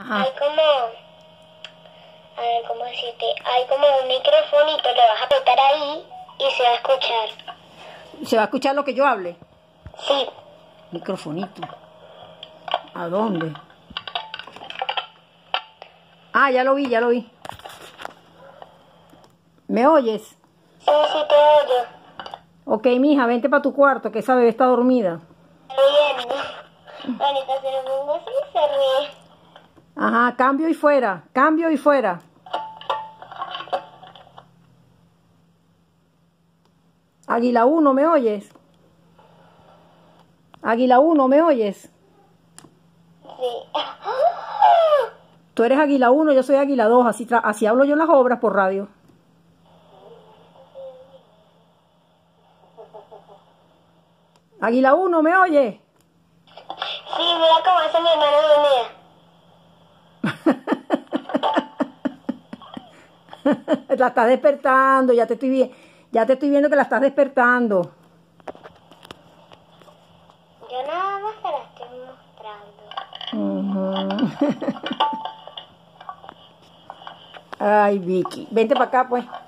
Ajá. Hay como, a ver, ¿cómo decirte? Hay como un microfonito, le vas a apretar ahí y se va a escuchar. ¿Se va a escuchar lo que yo hable? Sí, Microfonito. ¿A dónde? Ah, ya lo vi, ya lo vi. ¿Me oyes? sí, sí te oyo. Ok, mija, vente para tu cuarto, que esa bebé está dormida. Riendo. Ahorita se lo pongo así y se ríe. Ajá, cambio y fuera, cambio y fuera. Águila 1, ¿me oyes? Águila 1, ¿me oyes? Sí. Tú eres Águila 1, yo soy Águila 2, así hablo yo en las obras por radio. Águila 1, ¿me oyes? Sí, mira cómo hace mi hermana dormida. La estás despertando, ya te estoy viendo que la estás despertando. Yo nada más te la estoy mostrando. Ay, Vicky, vente para acá, pues.